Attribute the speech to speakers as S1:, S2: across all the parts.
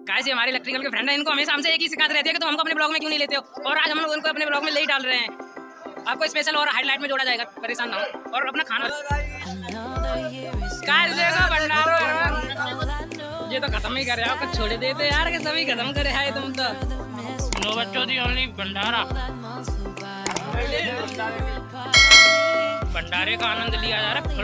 S1: कैसे हमारे इलेक्ट्रिकल के फ्रेंड हैं, इनको हमेशा हमसे एक ही शिकायत रहती है कि तुम हमको अपने ब्लॉग में क्यों नहीं लेते हो, और आज हम लोग उनको अपने ब्लॉग में ले ही डाल रहे हैं। आपको स्पेशल और हाईलाइट में जोड़ा जाएगा, परेशान ना हो। और अपना खाना ये तो खत्म ही करे, आपको छोड़ देते यार कि सभी खत्म करे है तुम तो। नो बच्चों दी ओनली भंडारा, भंडारे का आनंद लिया जा रहा है।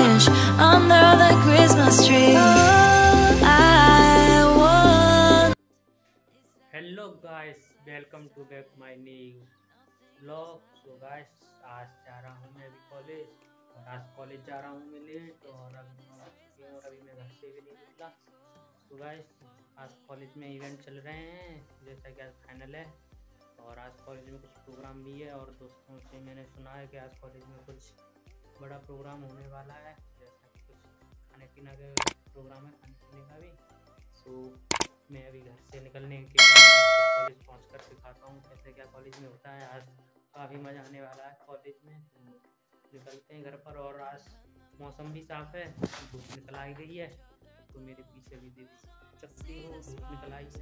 S1: Hello guys, welcome to back my new vlog. So guys, आज जा रहा हूँ मैं अभी कॉलेज, और आज कॉलेज जा रहा हूँ मैं लेट, और अभी मैं घर से भी नहीं निकला। तो गाइस, आज कॉलेज में इवेंट चल रहे हैं, जैसा कि आज फाइनल है, और आज कॉलेज में कुछ प्रोग्राम भी है, और दोस्तों से मैंने सुना है कि आज कॉलेज में कुछ बड़ा प्रोग्राम होने वाला है, जैसा कि कुछ खाने पीने का प्रोग्राम है, खाने पीने का भी। सो मैं अभी घर से निकलने के बाद कॉलेज पहुंचकर दिखाता हूँ कैसे क्या कॉलेज में होता है। आज काफ़ी मज़ा आने वाला है कॉलेज में, तो निकलते हैं घर पर। और आज मौसम भी साफ़ है, धूप निकल आई गई है, तो मेरे पीछे भी देख सकती हो धूप निकल आई है।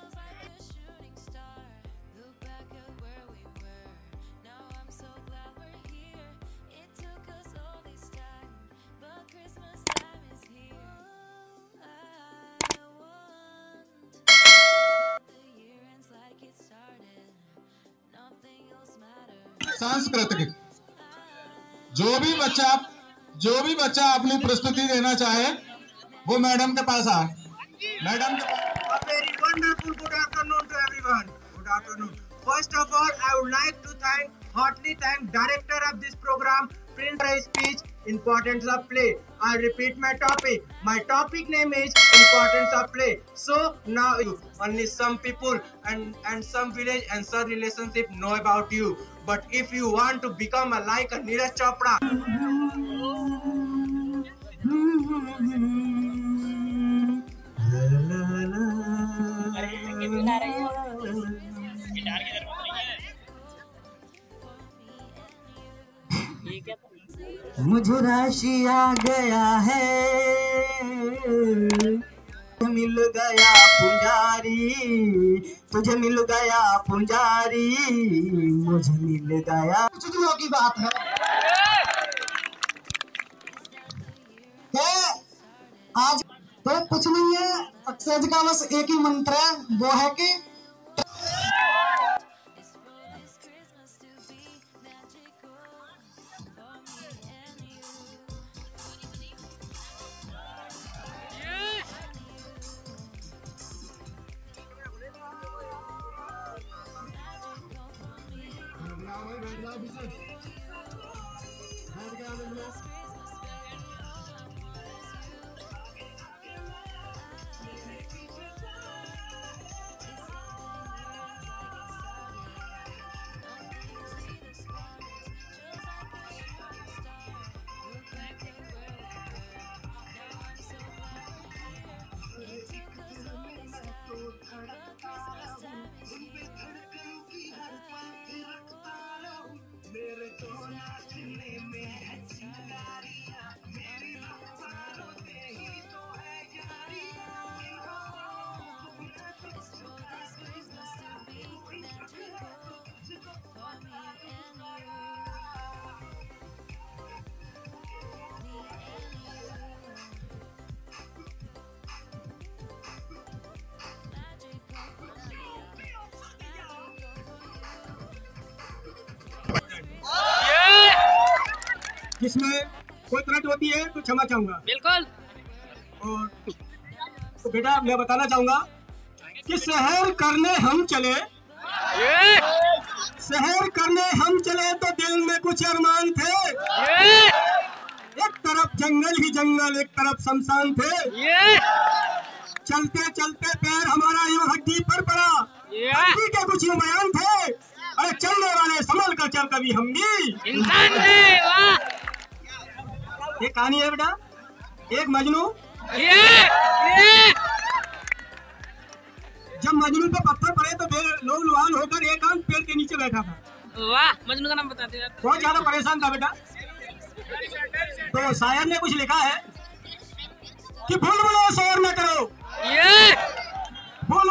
S2: सांस्कृतिक जो भी बच्चा अपनी प्रस्तुति देना चाहे वो मैडम के पास आए। Madam
S3: very wonderful good afternoon to everyone. Good afternoon. First of all, I would like to heartily thank director of this program, Prince, for his speech, Importance of Play. I'll repeat my topic. My topic name is Importance of Play. So now only some people and some village and some relationship know about you. But if you want to become like a Neeraj Chopra, मुझे राशि आ गया है, मिल गया पुजारी, तुझे मिल गया पुजारी, मुझे मिल गया। कुछ दिनों की बात है आज तो कुछ नहीं है, सक्सेस का बस एक ही मंत्र है, वो है कि जिसमें कोई त्रुटि होती है तो क्षमा चाहूंगा।
S1: बिल्कुल।
S3: और तो बेटा मैं बताना चाहूंगा कि शहर करने हम चले, तो दिल में कुछ अरमान थे, एक तरफ जंगल ही जंगल, एक तरफ शमशान थे, चलते चलते पैर हमारा यूं हड्डी पर पड़ा, हड्डी के कुछ यूं बयान थे, अरे चलने वाले संभल कर चल, कभी हम भी इंसान थे। वाह, ये कहानी है बेटा, एक मजनू, जब मजनू पे पत्थर पड़े तो लोग लुहान होकर एक आम पेड़ के नीचे बैठा था।
S1: वाह, मजनू का नाम बताते यार।
S3: बहुत ज्यादा परेशान था बेटा। तो शायर ने कुछ लिखा है कि भूल भुलैया शोर न करो, भूल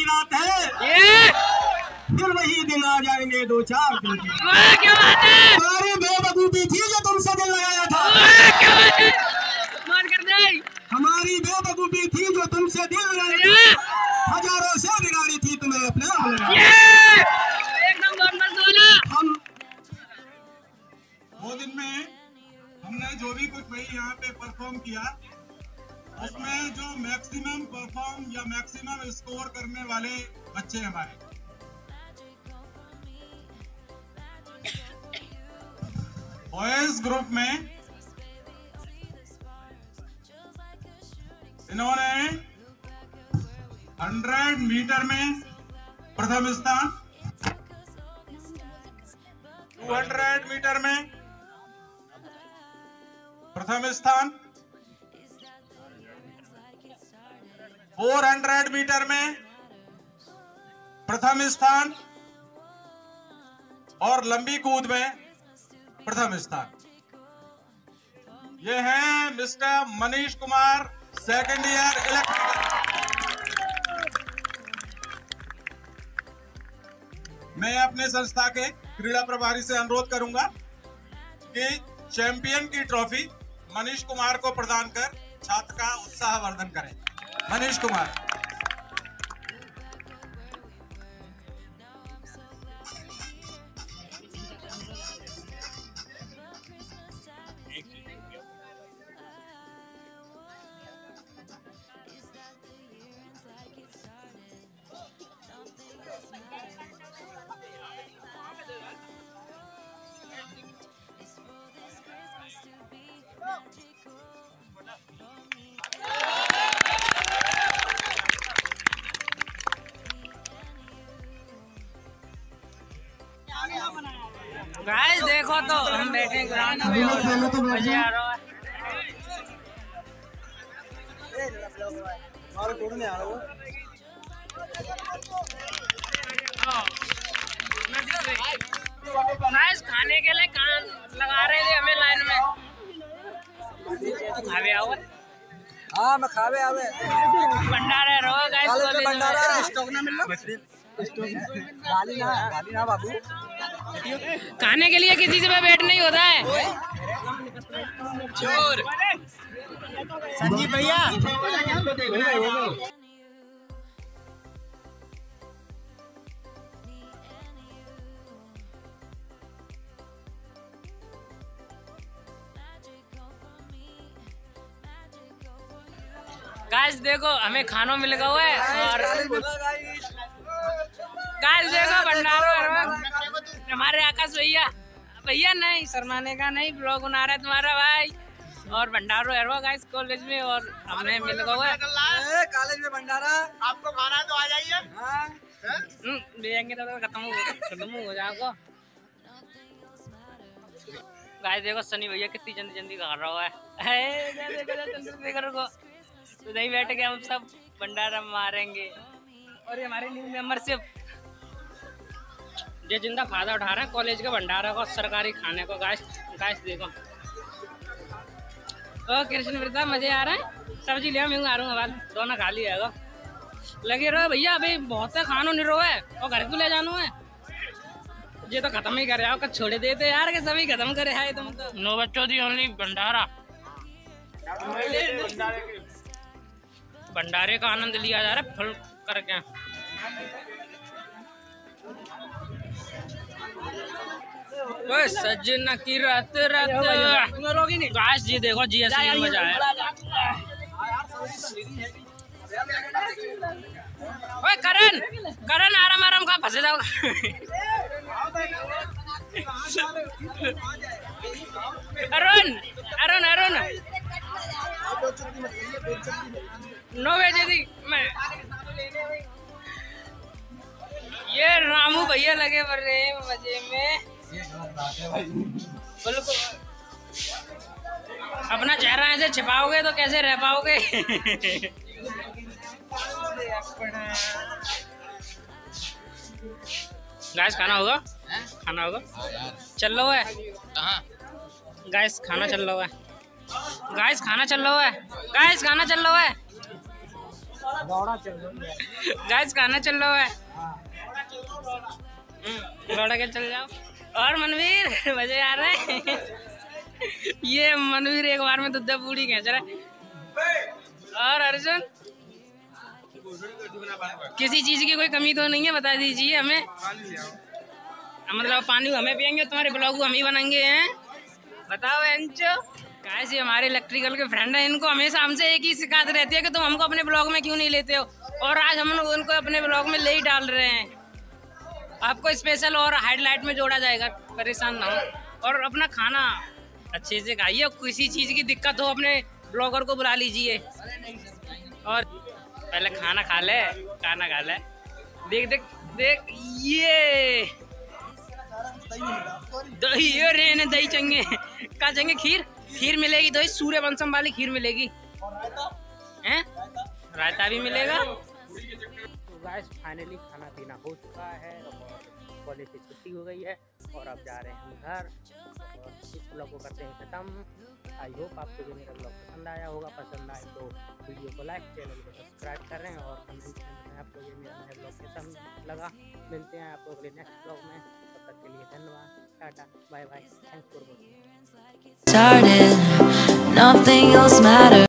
S3: रात है, फिर वही दिन आ जाएंगे 2-4 दिन की।
S4: क्या बात है?
S3: हमारी बेवकूफी थी जो तुमसे दिल लगाया था।
S4: क्या बात है? मान कर दे।
S3: हमारी बेवकूफी थी जो तुमसे दिल लगाया, हजारों से बिगाड़ी थी तुम्हें अपने आप लगाया।
S4: एकदम नॉर्मल बोला।
S3: हम
S2: वो दिन में हमने जो भी कुछ भाई यहाँ पे परफॉर्म किया, उसमें जो मैक्सिमम परफॉर्म या मैक्सिमम स्कोर करने वाले बच्चे हमारे, बॉयज ग्रुप में इन्होंने 100 मीटर में प्रथम स्थान, 200 मीटर में प्रथम स्थान, 400 मीटर में प्रथम स्थान और लंबी कूद में प्रथम स्थान। ये है mister Manish Kumar, second year electrical. मैं अपने संस्था के क्रीड़ा प्रभारी से अनुरोध करूंगा कि चैंपियन की ट्रॉफी मनीष कुमार को प्रदान कर छात्र का उत्साहवर्धन करें। मनीष कुमार।
S4: गाइस देखो तो हम बैठे ग्राउंड में और मजे आ रहा है। गाइस खाने के लिए कान लगा रहे थे हमें लाइन में। खावे आओ।
S5: हाँ मैं खावे आवे
S4: भंडारे रहो गाइस कॉलेज में।
S5: भंडारा स्टॉक ना मिल रहा गाली ना बाबू।
S4: खाने के लिए किसी से वेट नहीं होता है। चोर
S5: संजीव भैया
S4: गाइस देखो हमें खानों मिल गया हुआ है और गाइस देखो भंडारा हमारे आकाश भैया भैया नहीं शर्माने का नहीं, ब्लॉग बना रहा है तुम्हारा भाई और भंडारो है गाइस कॉलेज में और हमें मिल गया है
S5: कॉलेज में भंडारा। आपको खाना है तो आ जाइए।
S4: देंगे तो खत्म हो जाएगा। गाइस देखो सनी भैया कितनी जल्दी खा रहा है चंद्रशेखर को। तो नहीं बैठ के हम सब भंडारा मारेंगे और ये हमारे न्यू मेंबरशिप ये जिंदा फायदा उठा रहे हैं कॉलेज के भंडारा को, सरकारी खाने को। गाइस देखो ओ कृष्ण वृद्धा मजे आ रहे हैं। सब्जी ले मैं आ रहा हूँ दोनों खा लिया लगे रहो भैया अभी बहुत है खानो नहीं रो है और घर को ले जानो है। ये तो खत्म ही करे आओ कब छोड़े देते यार के सभी खत्म करे है तुम तो। नो बच्चों दी ओनली भंडारा। भंडारे का आनंद लिया जा रहा है फुल करके। सजना की रात गाइस जी देखो जी असली मजा है। ओए करण आराम खा फंसे जाओ। अरुण 9 बजे थी मैं ये रामू भैया लगे बर रहे मजे में। अपना चेहरा ऐसे छिपाओगे तो कैसे रह पाओगे। गाइस खाना होगा चल रहा है गाइस खाना चल रहा है। गाइस खाना चल रहा है, दौड़ा के चल जाओ। और मनवीर मजे आ रहे हैं। ये मनवीर एक बार में दूध पूड़ी खींच रहा है। और अर्जुन किसी चीज की कोई कमी तो नहीं है, बता दीजिए हमें। मतलब पानी हमें पियेंगे, तुम्हारे ब्लॉग हम ही बनाएंगे हैं, बताओ एंचो। कैसे हमारे इलेक्ट्रिकल के फ्रेंड हैं, इनको हमेशा हमसे एक ही शिकायत रहती है कि तुम हमको अपने ब्लॉग में क्यों नहीं लेते हो, और आज हम उनको अपने ब्लॉग में ले ही डाल रहे हैं। आपको स्पेशल और हाईलाइट में जोड़ा जाएगा, परेशान ना हो। और अपना खाना अच्छे से खाइए, किसी चीज की दिक्कत हो अपने ब्लॉगर को बुला लीजिए। और पहले खाना खा ले, खाना खा ले। देख देख देख, ये दही, ये रहने दही चाहिए, क्या चाहिए? खीर, खीर मिलेगी, दही सूर्यवंशम वाली खीर मिलेगी, हैं? रायता भी मिलेगा।
S1: तो गाइस फाइनली खाना पीना हो चुका है और कॉलेज से छुट्टी हो गई है और अब जा रहे हैं हम घर। और इस ब्लॉग को करते हैं खत्म। आई होप आपको जो मेरा ब्लॉग पसंद आया होगा। पसंद आए तो वीडियो को लाइक, चैनल को सब्सक्राइब करें और कमेंट में आपको ये मेरा नया ब्लॉग कैसा लगा। मिलते हैं आपको अगले नेक्स्ट ब्लॉग में, तब तक के लिए धन्यवाद, tata, bye bye, thanks for watching.
S6: Started, nothing else matters.